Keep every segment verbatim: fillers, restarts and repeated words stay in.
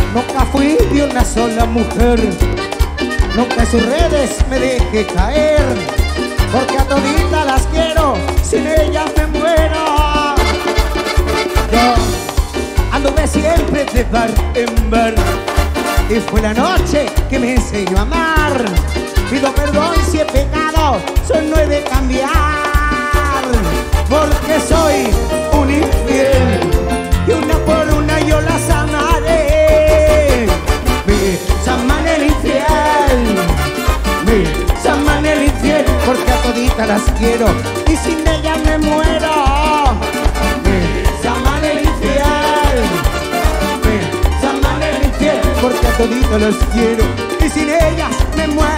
Nunca fui de una sola mujer, nunca en sus redes me dejé caer, porque a toditas las quiero, sin ellas me muero. Yo anduve siempre de bar en bar, y fue la noche que me enseñó a amar. Pido perdón si he pecado, solo no he de cambiar, porque soy un infiel, y una por una yo las amaré. Me llaman el infiel, me llaman el infiel, porque a toditas las quiero y sin ellas me muero. Me llaman el infiel, me llaman el infiel, porque a toditas las quiero y sin ellas me muero.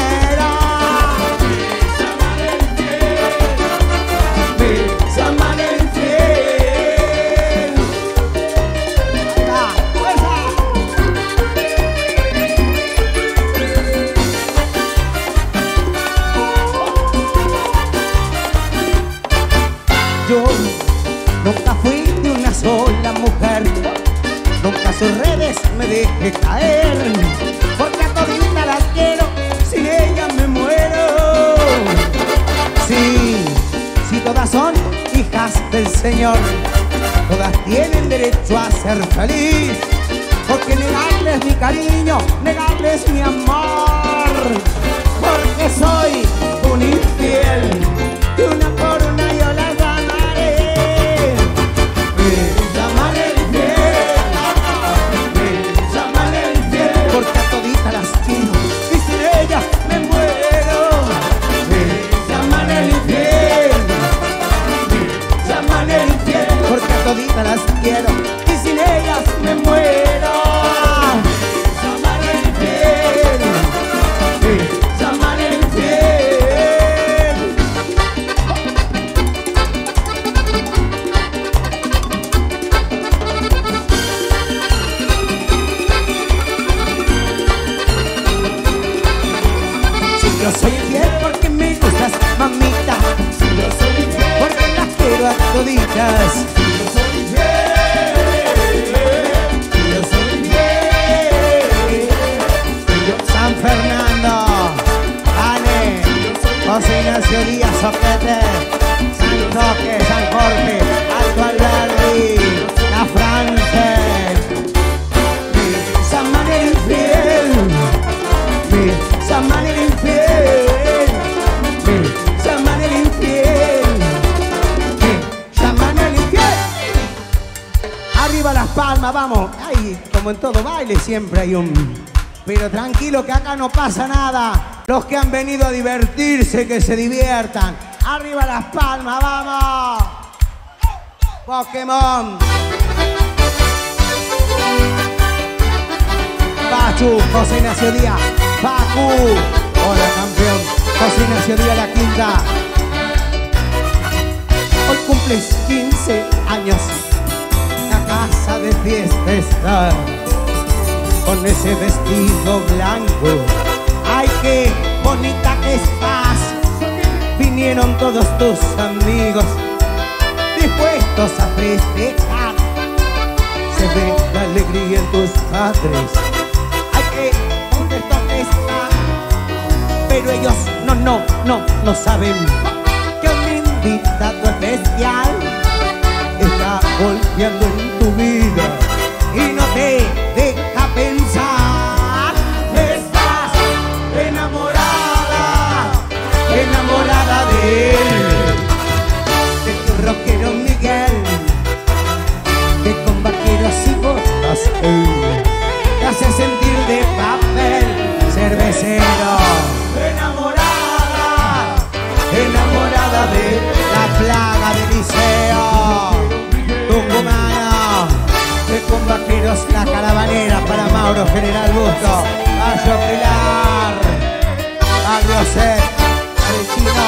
Yo nunca fui de una sola mujer, nunca a sus redes me dejé caer, porque a toditas las quiero, sin ellas me muero. Sí, sí, todas son hijas del Señor, todas tienen derecho a ser feliz, porque negarles mi cariño, negarles mi amor, porque soy un infiel, y una por una yo las amaré. Me llaman el infiel, me llaman el infiel, porque a toditas las quiero y sin ellas me muero. Me llaman el infiel, me llaman el infiel, porque a toditas las quiero y sin ellas me muero. Yo soy infiel porque me gustas, mamita. Si yo soy infiel porque las quiero a toditas. Si yo soy infiel, si yo soy infiel. Yo, San Fernando, Ale, José Ignacio Díaz, Soquete, San Roque, San Jorge, Alto Alberdi, La France. Me llaman el infiel, me llaman el infiel. Arriba las palmas, vamos. Ay, como en todo baile siempre hay un... Pero tranquilo que acá no pasa nada. Los que han venido a divertirse, que se diviertan. Arriba las palmas, vamos. Pokémon. Pachu, José Ignacio Díaz. Pacu. Hola, campeón. José Ignacio Díaz, La Quinta. Hoy cumples quince años. Casa de fiesta está, con ese vestido blanco. Ay, qué bonita que estás. Vinieron todos tus amigos dispuestos a festejar. Se ve la alegría en tus padres. Ay, qué contento que están. Pero ellos no, no, no, no saben que un invitado especial está golpeando en tu vida y no te deja pensar. Estás enamorada, enamorada de él, de tu rockero Miguel, que con vaqueros y botas él te hace sentir de papel cervecero. Enamorada, enamorada de La Plaga del Liceo Tucumano, de con vaqueros La Caravanera, para Mauro General Busto, Barrio Pilar, Barrio Set, el Chino,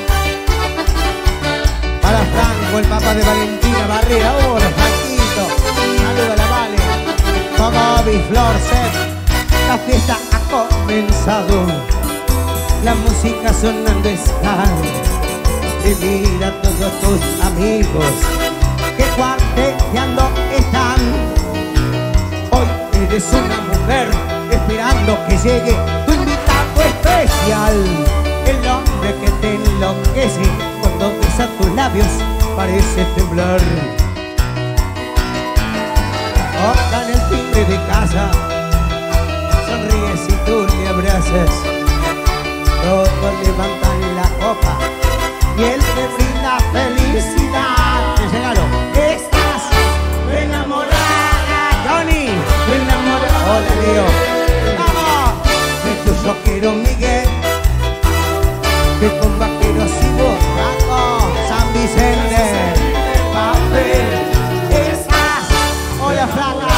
para Franco, el papá de Valentina Barrera. Hola, Franquito, saluda a la Vale, como Biflor Set. La fiesta ha comenzado, la música sonando está, y mira a todos tus amigos que cuarteteando están. Hoy eres una mujer esperando que llegue tu invitado especial. El hombre que te enloquece cuando besa tus labios parece temblar. Tocan el timbre de casa, sonríes y tú le abrazas. Todos levantan la copa y él te brinda felicidad. Te regalo, estás enamorada, Johnny, enamorada. Hola, Leo. Vamos, de tu rockero Miguel, que con vaqueros y borrachos San Vicente, papel. Estás, hola, flaca,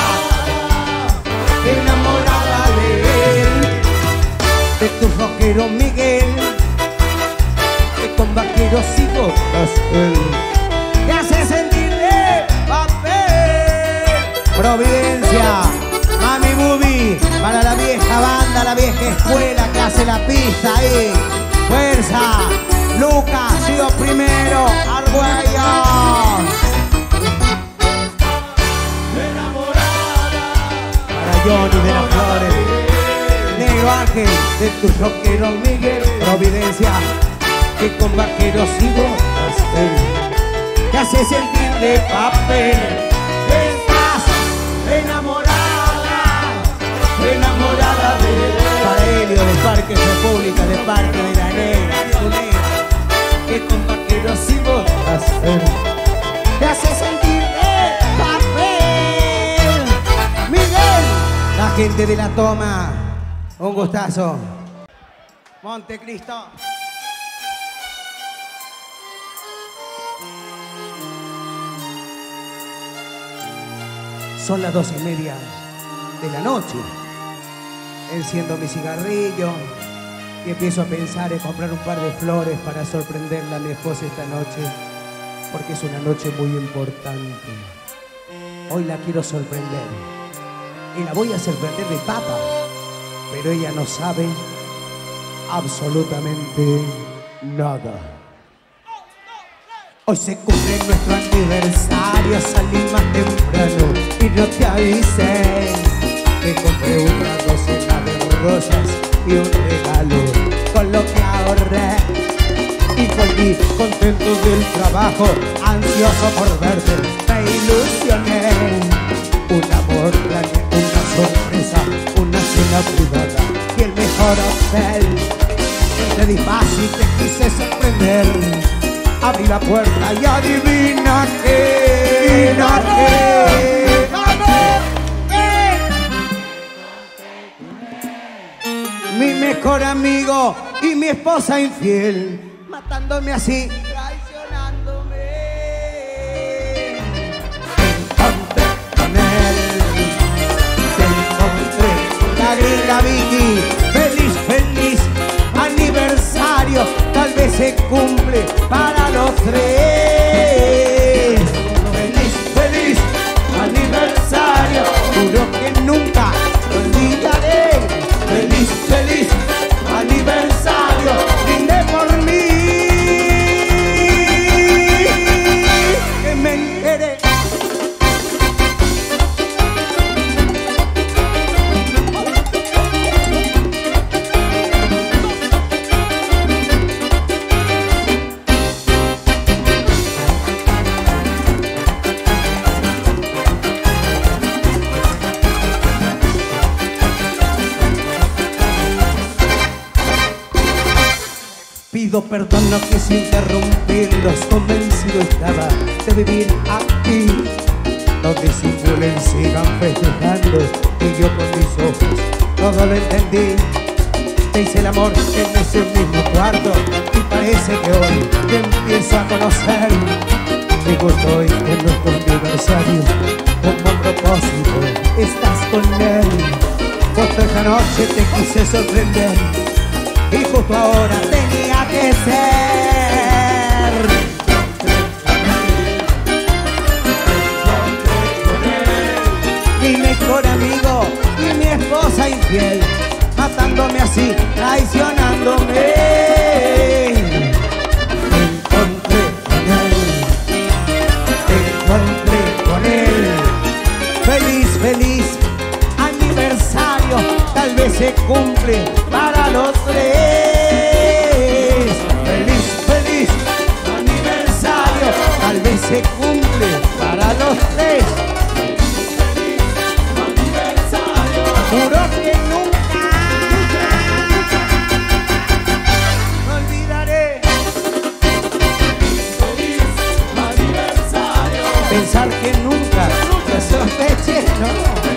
enamorada de él, de tu rockero Miguel, que con vaqueros y botas él te hace sentir de papel. Providencia, Mami Bubi, para la vieja banda, la vieja escuela que hace la pista ahí. Fuerza, Lucas, sigo primero, Argüello. Para Johnny de las Flores, Negro Ángel, de tu rockero Miguel. Providencia, que con vaqueros y botas él te hace sentir de papel. Estás enamorada, enamorada de él. Para Helio de Parque República, de Parque de la Negra, tu negra, que con vaqueros y botas él te hace sentir de papel. Miguel, la gente de La Toma, un gustazo. Montecristo. Son las doce y media de la noche. Enciendo mi cigarrillo y empiezo a pensar en comprar un par de flores para sorprenderla a mi esposa esta noche, porque es una noche muy importante. Hoy la quiero sorprender y la voy a sorprender de papa, pero ella no sabe absolutamente nada. Hoy se cumple nuestro aniversario, salí más temprano y no te avisé. Me compré una docena de rosas y un regalo con lo que ahorré. Y volví contento del trabajo, ansioso por verte, me ilusioné. Un amor planeé, una sorpresa, una cena privada y el mejor hotel. Te di fácil, te quise sorprender. Abrí la puerta y adivina qué, adivina qué. Mi mejor amigo y mi esposa infiel, matándome así, traicionándome. Me encontré con él, te encontré, la gringa Vicky, feliz, feliz aniversario, tal vez se cumple para los tres. Feliz, feliz aniversario, juro que nunca lo olvidaré. Feliz, feliz aniversario, brindé por mí, que me enteré. Pido perdón, no quise interrumpirlos, convencido estaba de vivir aquí. No disimulen, sigan festejando, y yo con mis ojos todo lo entendí. Te hice el amor en ese mismo cuarto y parece que hoy te empiezo a conocer. Me gustó hoy en nuestro aniversario, como propósito estás con él. Justo esta noche te quise sorprender y justo ahora tenía que ser. Mi mejor amigo y mi esposa infiel, matándome así, traicionándome. Me encontré con él, me encontré con él. Feliz, feliz aniversario. tal vez se cumple para los tres. Feliz, feliz aniversario, tal vez se cumple para los tres. Juro que nunca me olvidaré. Pensar que nunca te sospeché, no.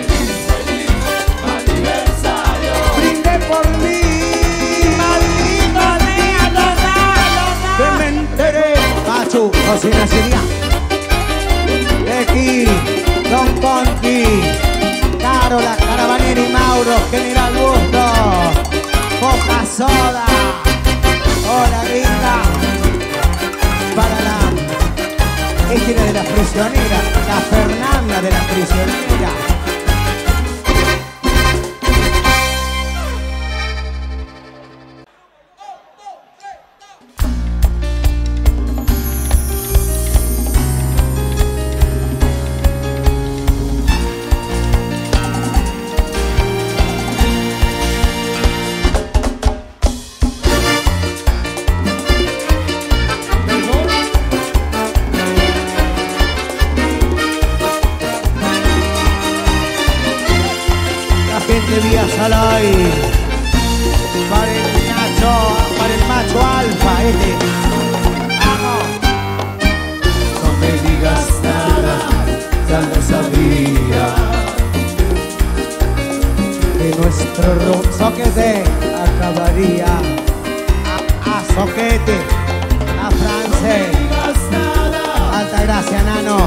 Brindé por mí, maldito día, lo da, lo da. Que me enteré. Pachu, José Nacería, Becky, Don Conti, Carola, Caravanera y Mauro, General Gusto, Coca Soda. Hola, Rita. Para la Esta era de las prisioneras, la Fernanda de las prisioneras. De Villasalay, para el Nacho, para el macho alfa, este. Vamos. No me digas nada, ya lo sabía. Que nuestro ron soquete acabaría. A, a soquete, a France. Alta gracia, nano.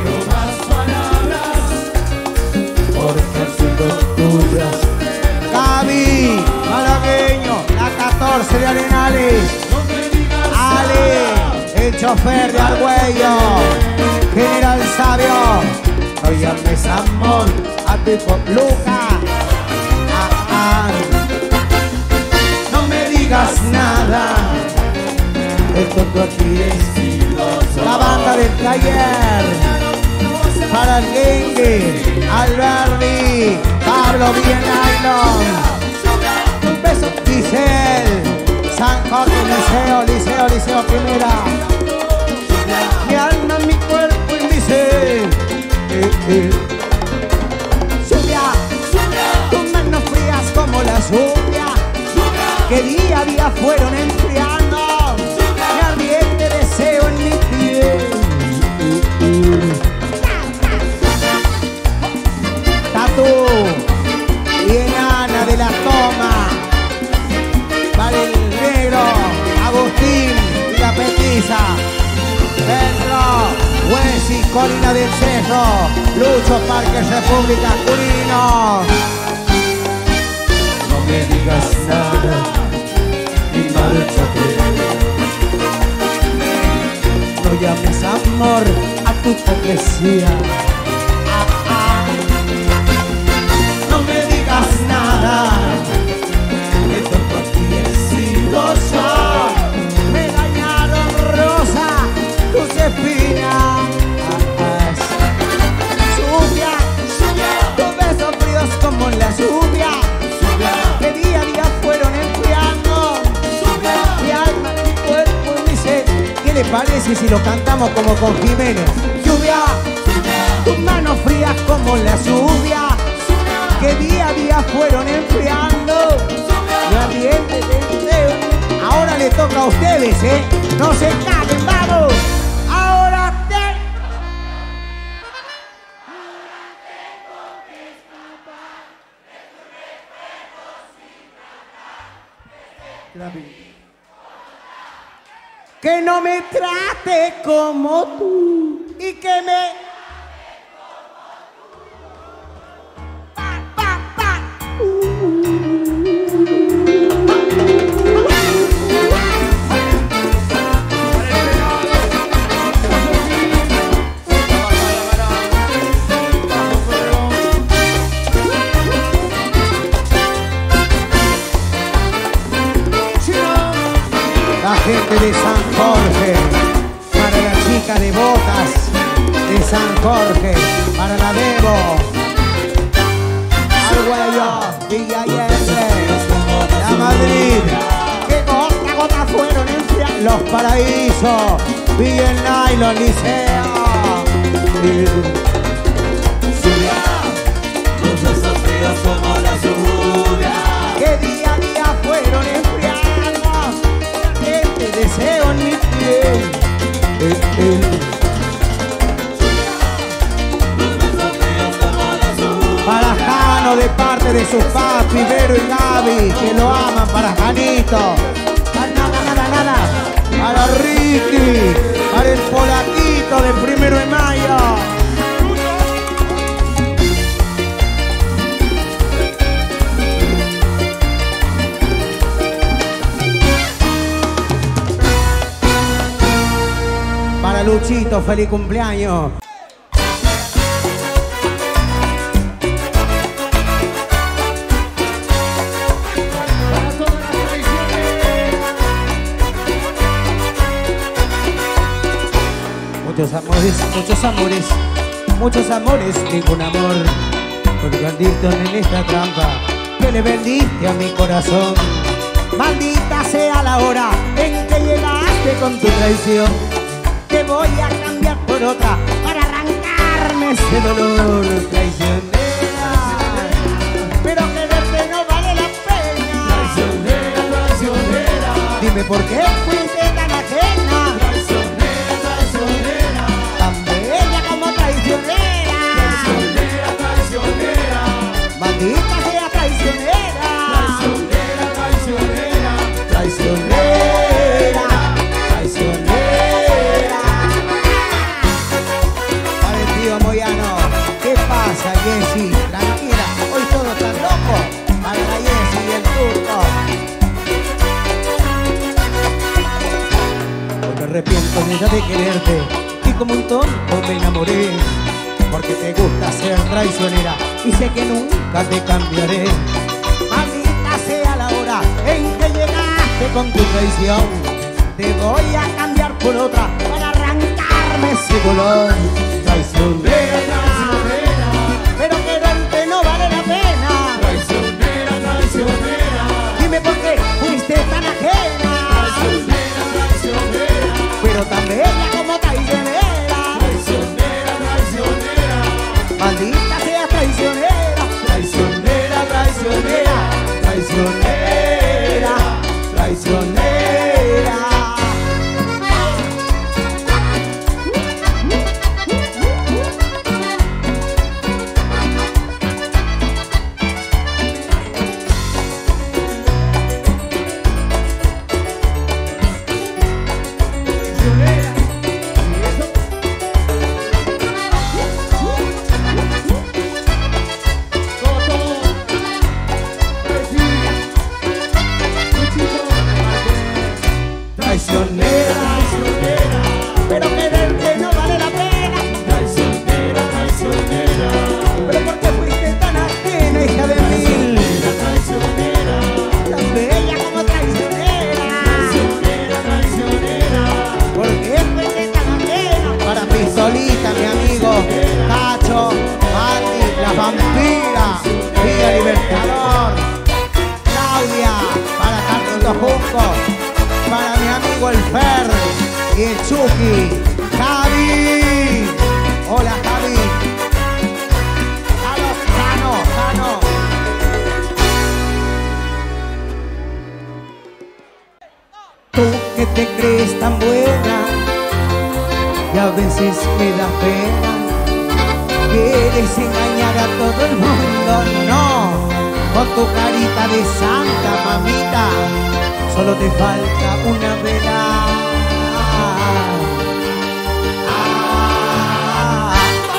Porque han sido tuyas. Gaby, malagueño, la catorce de Arenales. Ale, el chofer de Argüello. General Sabio. No llames amor a tu hijo Luca. Ah, ah. No me digas nada. El tonto aquí es la banda del taller. Para el Gengue, Alberti, Pablo Vienailon. Un beso, Giselle, San Jorge, Liceo, Liceo, Liceo Primera. Mi alma, mi cuerpo y mi ser. Eh, eh. Lluvia, tus manos frías como la lluvia, que día a día fueron enfriando mi ardiente deseo en mi piel. Y enana de la toma, para el negro, Agustín y la petiza, Pedro, Huesi, Colina del Cerro, Lucho, Parque República, Curinos. No me digas nada y márchate. No llames amor a tu hipocresía. Nada, que todo aquí he sido yo. Me dañaron rosa, tus espinas. Lluvia, tus besos fríos como la lluvia, que día a día fueron enfriando mi alma, mi cuerpo y mi ser. ¿Qué le parece si lo cantamos como con Jiménez? Lluvia, tus manos frías como la lluvia, que día a día fueron enfriando mi ardiente deseo. Ahora le toca a ustedes, ¿eh? No se caguen, vamos. Ahora te... Que no me trate como tú y que me... La gente de San Jorge, para la chica de botas de San Jorge, para la Bebo, Argüello, Villa Madrid, que gota a gota fueron enfriando los paraísos, vi el nylon liceo. Los besos fríos como la lluvia, que día a día fueron enfriando este deseo en mi piel. Eh, eh. Para Jano de parte de sus papi, Vero y Gaby, que lo aman, para Janito. Nada, nada, nada. Para Ricky, para el polaquito del primero de mayo. Para Luchito, feliz cumpleaños. Muchos amores, muchos amores, muchos amores, ningún amor. Colgadito en esta trampa que le vendiste a mi corazón. Maldita sea la hora en que llegaste con tu traición. Te voy a cambiar por otra para arrancarme ese dolor. Traicionera, pero quererte no vale la pena. traicionera, traicionera, Dime por qué fuiste tan ajena. traicionera, traicionera, Tan bella como traicionera. traicionera, traicionera, Maldita sea traicionera. traicionera, traicionera, Traicionera, traicionera. Para el tío Moyano, ¿qué pasa, Jessy? Tranquila, hoy todo está loco. Para la Jessy y el turco. Hoy me arrepiento de ya de quererte y como un tonto me enamoré. Porque te gusta ser traicionera y sé que nunca te cambiaré. Maldita sea la hora en que llegaste con tu traición. Te voy a cambiar por otra para arrancarme ese dolor. Traicionera, traicionera, pero quererte no vale la pena. traicionera, traicionera, Dime por qué fuiste tan ajena. traicionera, traicionera, Pero tan bella como traicionera. traicionera, traicionera, Maldita sea traicionera. traicionera, traicionera, Traicionera, traicionera. Traicionera, pero quererte no vale la pena. traicionera, traicionera, Pero ¿por qué fuiste tan ajena, hija de mil? traicionera, Tan bella como traicionera. traicionera, traicionera, ¿Por qué fuiste tan ajena? Para Pistolita, mi amigo Cacho, Andy, la vampira, Villa Libertador, Claudia, para Carlos Junco, para mi amigo el Fer y el Chucky, Javi. Hola, Javi. Jano, Jano, Jano. Tú que te crees tan buena y a veces me da pena. Quieres engañar a todo el mundo, no. Con tu carita de santa, mamita, solo te falta una vela. Ah.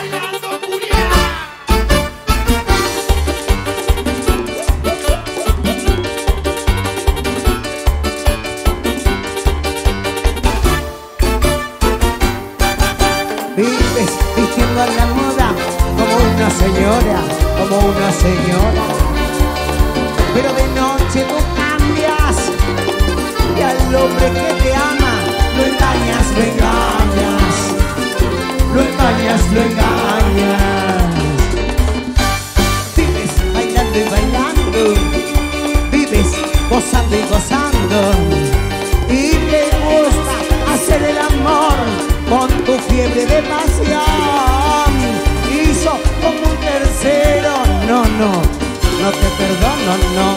Vives vistiendo a la moda como una señora, como una señora. Pero de noche tú cambias y al hombre que te ama lo engañas, lo engañas, lo engañas, lo engañas. Vives bailando y bailando, vives gozando estoy gozando y me gusta hacer el amor con tu fiebre de pasión. Hizo como un tercero, no, no, no te perdono, no.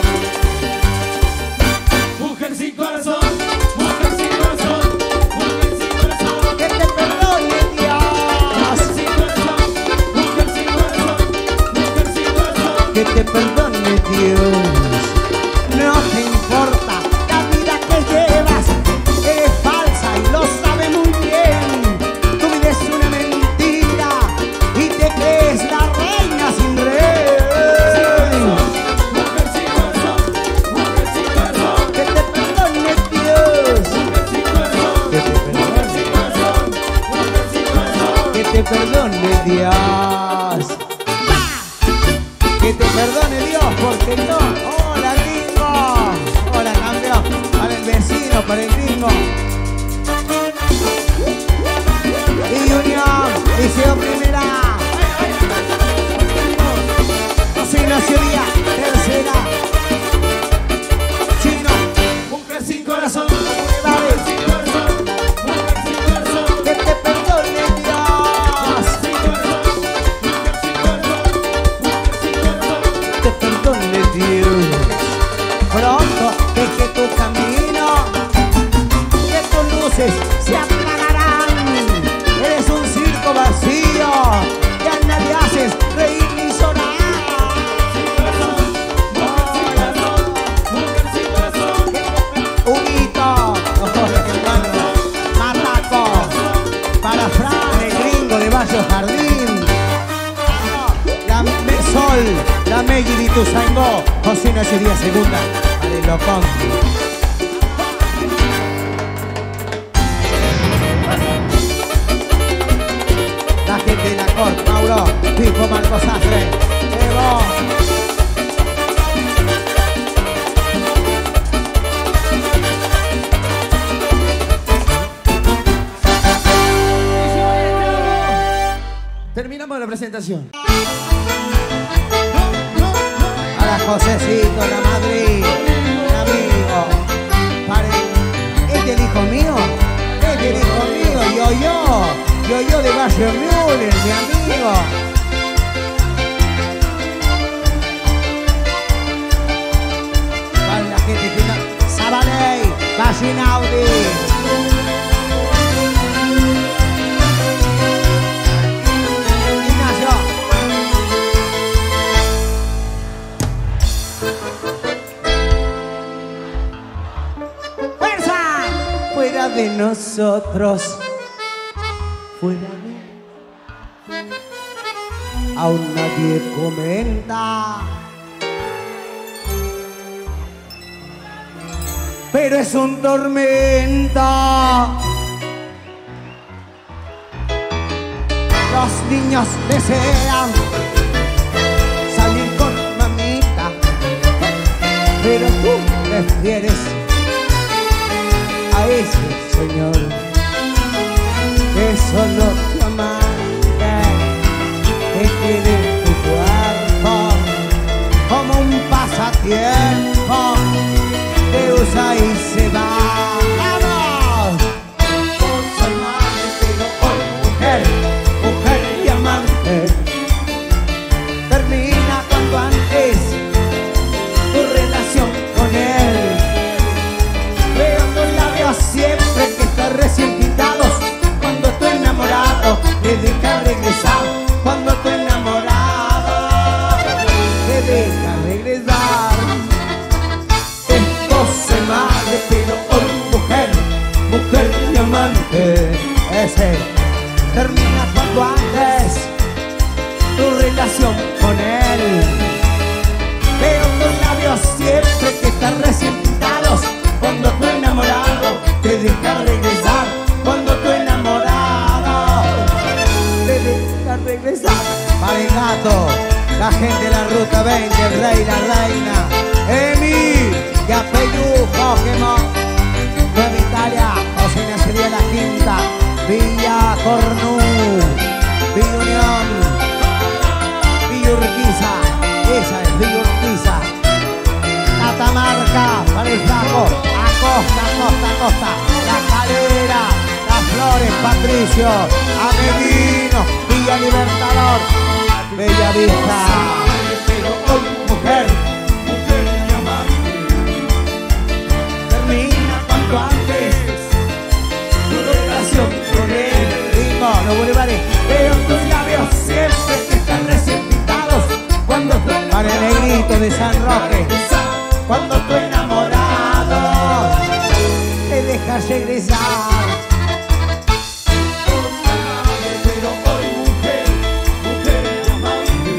Mujer sin corazón, mujer sin corazón, mujer sin corazón. Que te perdone Dios. Mujer sin corazón, mujer sin corazón, mujer sin corazón. Que te perdone Dios. No te importa la vida que llevas, eres falsa y lo sabes muy bien. Tu vida es una mentira y te crees la reina sin rey. Mujer sin corazón, mujer sin corazón. Que te perdone Dios. Mujer sin corazón, Que te mujer perdone, sin corazón, mujer sin corazón. que te perdone Dios. Que te perdone Dios porque no. Hola gringo. Hola campeón. Para el vecino, para el gringo. Y Unión, Liceo Primera. Cocina Ciudad, tercera. Chino, Mujer sin corazón, Comunidades. mujer sin corazón, mujer sin corazón. Que te perdone Dios. Sin corazón, mujer sin corazón, mujer sin corazón. Te perdone Dios. Pronto deje tu camino, que tus luces se apagarán. Eres un circo vacío, que a nadie haces reír ni llorar. Sin corazón, mujer sin corazón, mujer sin corazón. Huguito, Mataco, para Fran, el gringo de Valle Jardín. La Mesol, la Meiji de Ituzaingó, Cocina Ciudad Segunda, para el Locón. La gente de la corte, Mauro, Pico Marcos Astre, Evo. Terminamos la presentación. A la Josecito, la Madrid, el amigo. Pare. ¿Este es el hijo mío? ¿Este es el hijo mío? Yo, yo. Yo, yo de Valle Müller, mi amigo. Para la gente que no... Sabaley, Valle Naudi. Ignacio. ¡Fuerza! Fuera de nosotros, fuera de... Aún nadie comenta, pero es un tormenta. Los niños desean salir con mamita, pero tú prefieres a ese señor que solo tu amante, que quiere tu cuerpo como un pasatiempo, que usa y se va. ¡Vamos! Vos amante, pero hoy mujer, mujer y amante, termina cuanto antes tu relación con él. Veo tus labios siempre que están recién pintados. Cuando estoy enamorado, te deja regresar. Cuando estoy enamorado, te deja regresar. Esto se madre, pero hoy mujer, mujer y amante, ese termina cuanto antes tu relación con él. Veo tus labios siempre que están recién pintados. Cuando estoy enamorado, te deja regresar. Cuando estoy enamorado, te deja regresar. Para el gato, la gente de la ruta veinte, el rey, la reina, Emi, Yapeyú, Pokémon, Nueva Italia, Cocina sería la quinta, Villa Cornú, Villa Unión, Villa Urquiza, esa es Villa Urquiza, Catamarca, para el flaco. Paco, Acosta, Acosta, Acosta, La Calera, Las Flores, Patricio, Ameguino, Villa Libertador, Bella Vista. Pero hoy, Mujer, mujer y amante, termina cuanto antes tu relación con él. Ringo, los bulevares, Pero tus labios siempre que están recién pintados cuando tú para el negrito de San Roque. cuando tu enamorado Te dejas regresar. pero hoy mujer, mujer y amante,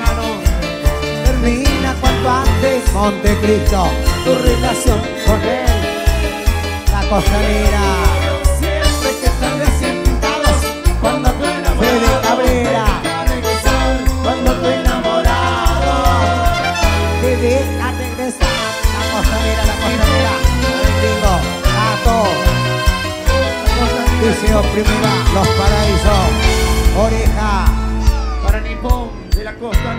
Termina cuanto antes Montecristo, tu relación con él. La costanera, siempre que están recién pintados cuando tu enamorado Fede Cabrera, deja regresar, cuando tu enamorado te deja regresar. La costanera, la costanera, el gringo, Gato, Liceo Primera, Los Paraísos, Oreja, para Nippon de la costa.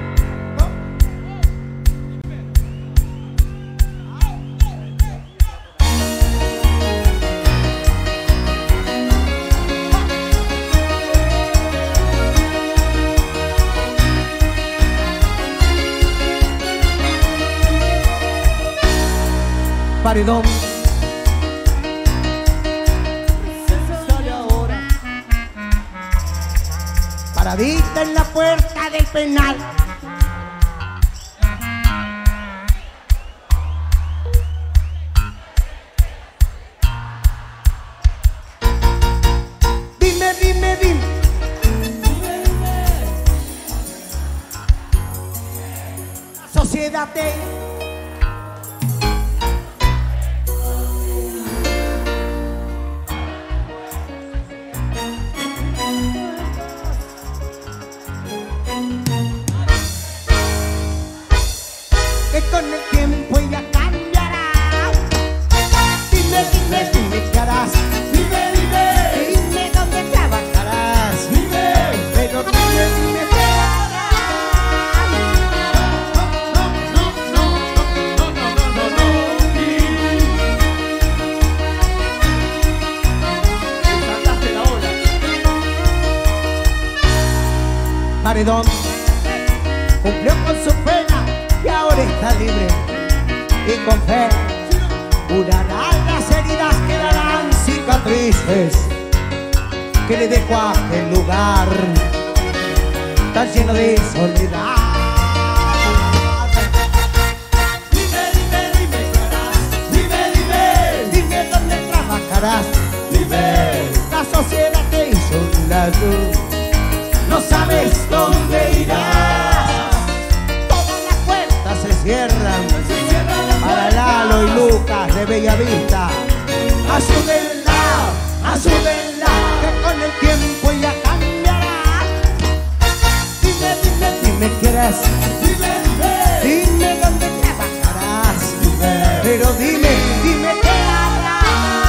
Paredón. Sale ahora. Paradita en la puerta del penal. Dime, dime, dime. La sociedad te que con el tiempo ella cambiará. Dime, dime, dime qué harás. Dime, dime, Dime dónde trabajarás. dime. Pero dime, dime qué harás. No, no, no, no, no, no, no, no. Y saltaste la ola. Paredón cumplió con su pena y ahora está libre. Y con fe curará las heridas, quedarán cicatrices que le dejó a aquel lugar tan lleno de soledad. Dime, dime, dime qué harás. Dime, dime, Dime dónde trabajarás. dime. La sociedad te hizo un lado. No sabes dónde irás. Todas las puertas se cierran Se cierran las para Lalo y Lucas de Bellavista. Ayúdenla, ayúdenla, que con el tiempo ella cambiará. Dime, dime, dime qué harás. Dime, dime, Dime dónde trabajarás. Pero dime, dime qué harás.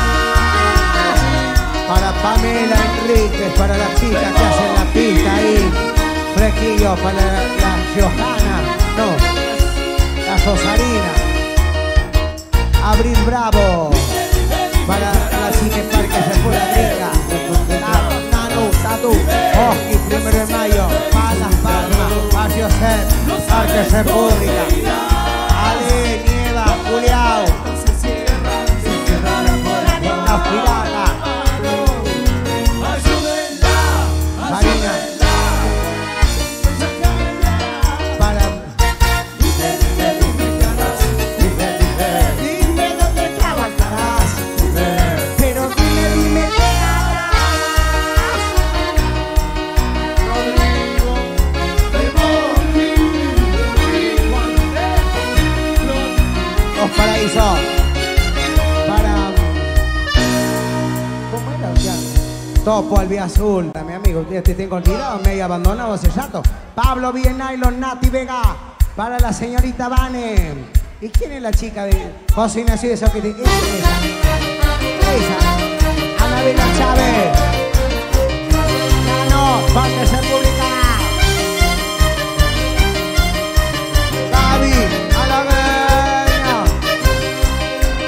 Para Pamela Enríquez, para las chicas que hacen la pista ahí. Fresquillo para la Johanna, no, la Rosarina. Abril Bravo, para la Cine Parque República. Nanu, Tatu, Oski, primero de mayo, Palas Palmas, Barrio Set, Parque República. Ale, Nieva, Juliao, se cierran, se cierran las puertas. La Pirata, Ayúdenla, Marina, para. dime, dime, dime qué harás. Dime, dime, Dime dónde trabajarás. Pero dime, dime qué harás. Rodrigo, de Boqui, Juan Andrés, Los Paraísos. Para. ¿Cómo era? Ya. Topo al Vía Azul. Mi amigo, te te tengo olvidado, medio abandonado hace rato. Pablo Viena y los Nati Vega. Para la señorita Vane. ¿Y quién es la chica de José Ignacio de Soquete? Esa. Esa. Anabela Chávez. Nano, Parque República. Gaby, Alaveña.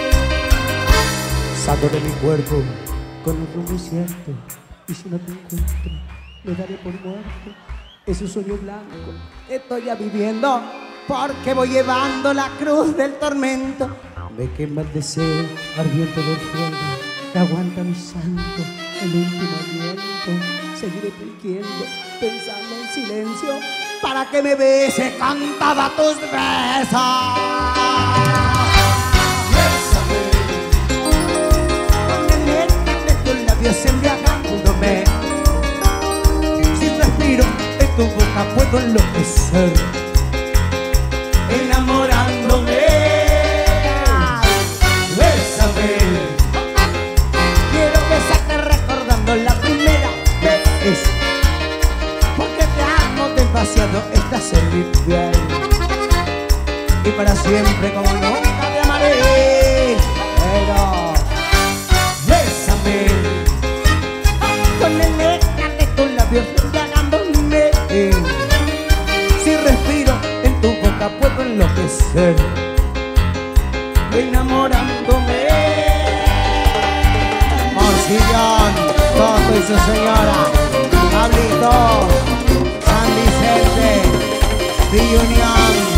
de mi cuerpo con un rumbo incierto, y si no te encuentro me daré por muerto. Es un sueño blanco, estoy ya viviendo, porque voy llevando la cruz del tormento. Me quema el deseo ardiente del fuego que aguanta mi santo, el último aliento. Seguiré fingiendo, pensando en silencio, para que me bese con todos tus besos. Dios embriagándome, si respiro en tu boca puedo enloquecer, enamorándome. Bésame, quiero besarte recordando la primera vez, porque te amo demasiado, estás en mi piel, y para siempre como nunca te amaré. Pero bésame con el néctar de tus labios embriagándome. Si respiro en tu boca puedo enloquecer, enamorándome. Morcillón, Toto y su señora, Pablito, San Vicente, Reunión.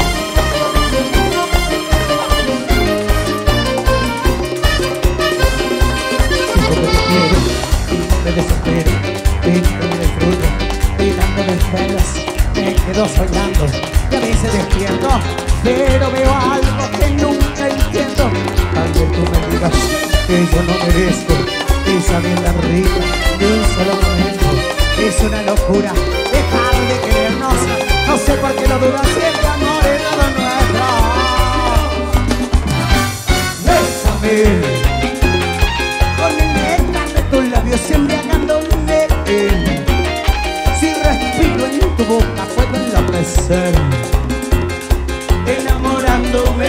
Me desespero, pinto y disfruto, y dándole penas, me quedo soñando, y a veces despierto, pero veo algo que nunca entiendo. Tal vez tú me digas que yo no merezco esa vida rica de un solo momento. Es una locura dejar de querernos, no sé por qué lo dudas si el amor es todo nuestro. Bésame con el néctar de tus labios embriagándome. Si respiro en tu boca puedo enloquecer, enamorándome.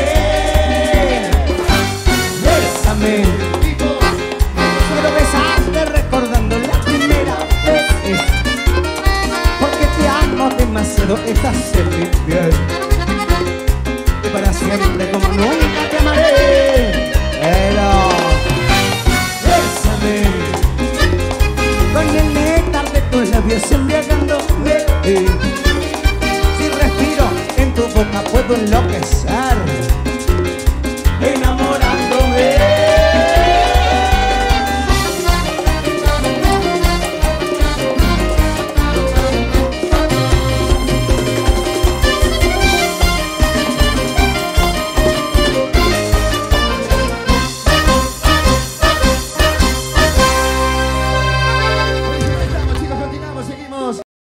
Bésame, quiero besarte recordando la primera vez, porque te amo demasiado, estás en mi piel, y para siempre como nunca te amaré. Pero bésame con el néctar de tus labios embriagándome. Si respiro en tu boca puedo enloquecer,